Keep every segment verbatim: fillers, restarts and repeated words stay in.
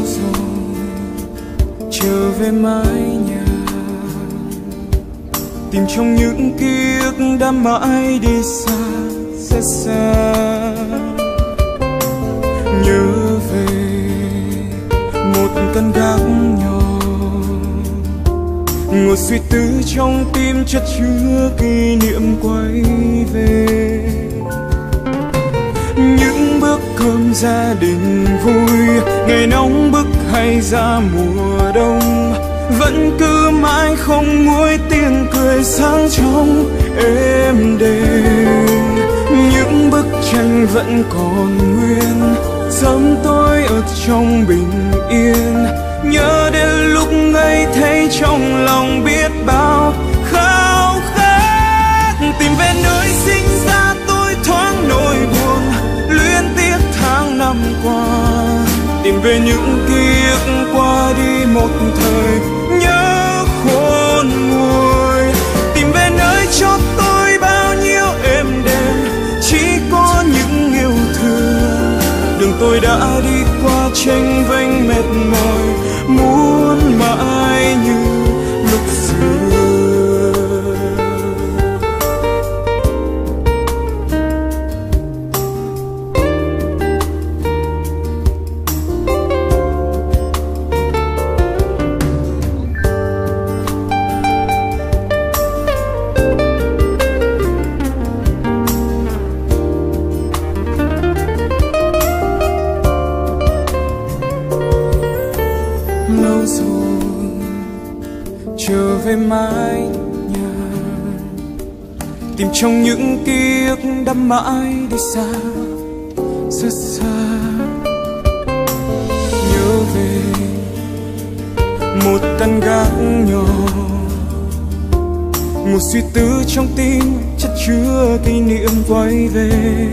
rồi trở về mái nhà, tìm trong những ký ức đã mãi đi xa rất xa. Nhớ về một căn gác nhỏ, ngồi suy tư trong tim chất chứa kỷ niệm quay về. Những bữa cơm gia đình vui, ngày nóng bức hay ra mùa đông, vẫn cứ mãi không nguôi tiếng cười sáng trong êm đềm. Những bức tranh vẫn còn nguyên, sớm tối ở trong bình yên. Nhớ đến lúc ngây thấy trong lòng biết bao khao khát. Tìm về nơi sinh ra tôi thoáng nỗi buồn, luyến tiếc tháng năm qua. Tìm về những ký ức qua đi một thời nhớ khôn nguôi. Tìm về nơi cho tôi bao nhiêu êm đềm, chỉ có những yêu thương. Đường tôi đã đi qua chênh vênh mệt mỏi, muốn mãi như lúc xưa. Trở về mái nhà, tìm trong những ký ức đã mãi đi xa rất xa. Nhớ về một căn gác nhỏ, một suy tư trong tim chất chứa kỷ niệm quay về.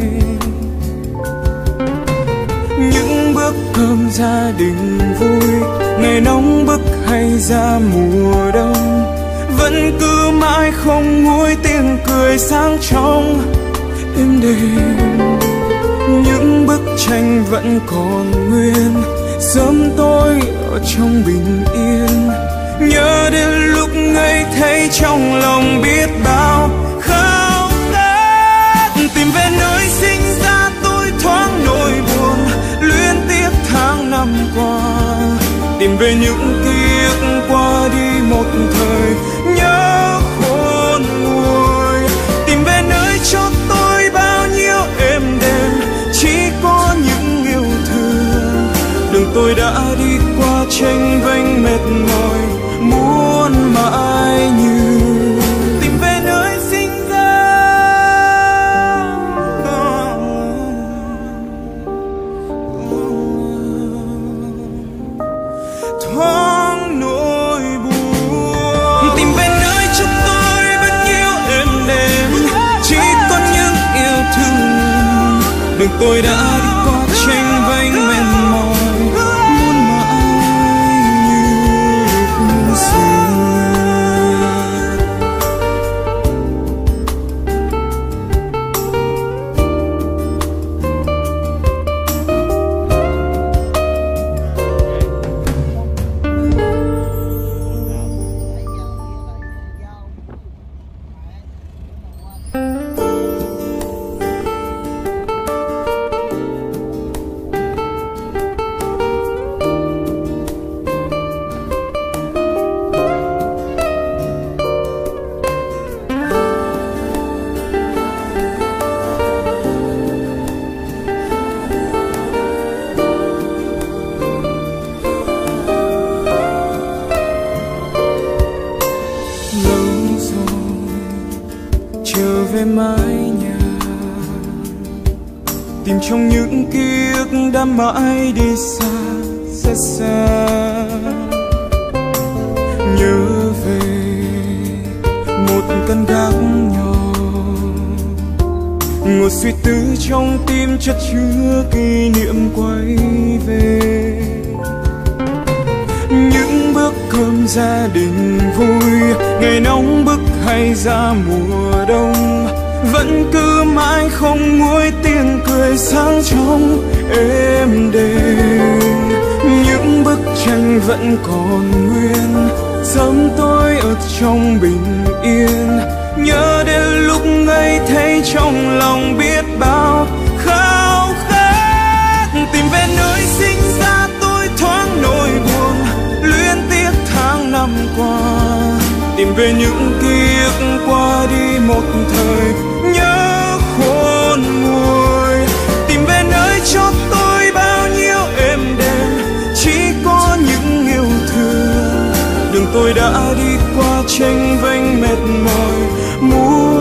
Những bữa cơm gia đình vui, ngày nóng bức hay ra mùa đông, vẫn cứ mãi không nguôi tiếng cười sáng trong êm đềm. Những bức tranh vẫn còn nguyên, sớm tối ở trong bình yên. Nhớ đến lúc ngây thấy trong lòng biết bao khao khát. Tìm về nơi sinh ra tôi thoáng nỗi buồn, luyến tiếc tháng năm qua. Tìm về những ký ức qua đi một thời nhớ khôn nguôi. Tìm về nơi cho tôi bao nhiêu êm đềm, chỉ có những yêu thương. Đường tôi đã đi qua chênh vênh mệt mỏi, muốn mãi như. Tìm về nơi sinh ra, thoáng nỗi buồn. Tìm về nơi cho tôi bao nhiêu êm đềm, chỉ có những yêu thương. Đường tôi đã đi qua chênh vênh mệt mỏi, muốn mãi như lúc xưa. Trở về mái nhà, tìm trong những ký ức đã mãi đi xa rất xa. Nhớ về một căn gác nhỏ, ngồi suy tư trong tim chất chứa kỷ niệm quay về. Những bữa cơm gia đình vui, ngày nóng bức hay ra mùa đông, vẫn cứ mãi không nguôi tiếng cười sáng trong êm đềm. Những bữa anh vẫn còn nguyên. Sớm tối ở trong bình yên, nhớ đến lúc ngây thấy trong lòng biết bao khao khát. Tìm về nơi sinh ra tôi thoáng nỗi buồn, luyến tiếc tháng năm qua. Tìm về những ký ức qua đi một thời nhớ khôn nguôi. Tìm về nơi cho tôi bao nhiêu êm đềm, chỉ có những yêu thương. Đường tôi đã đi qua chênh vênh mệt mỏi.